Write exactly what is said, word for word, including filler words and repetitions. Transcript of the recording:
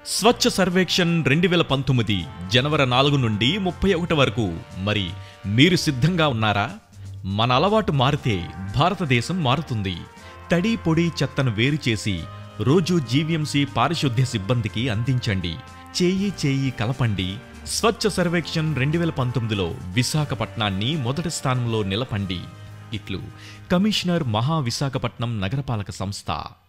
స్వచ్ఛ సర్వేక్షణ్ రెండు వేల పంతొమ్మిది జనవరి నాలుగు నుండి ముప్పై ఒకటి వరకు. మరి మీరు సిద్ధంగా ఉన్నారా? మన అలవాటు మారితే భారతదేశం మారుతుంది. తడి పొడి చెత్తను వేరు చేసి రోజు జీవీఎంసీ పారిశుద్ధ్య సిబ్బందికి అందించండి. చేయి చేయి కలపండి. స్వచ్ఛ సర్వేక్షణ్ రెండు వేల పంతొమ్మిదిలో విశాఖపట్నాన్ని మొదటి స్థానంలో నిలపండి. ఇట్లు కమిషనర్ మహా విశాఖపట్నం నగరపాలక సంస్థ.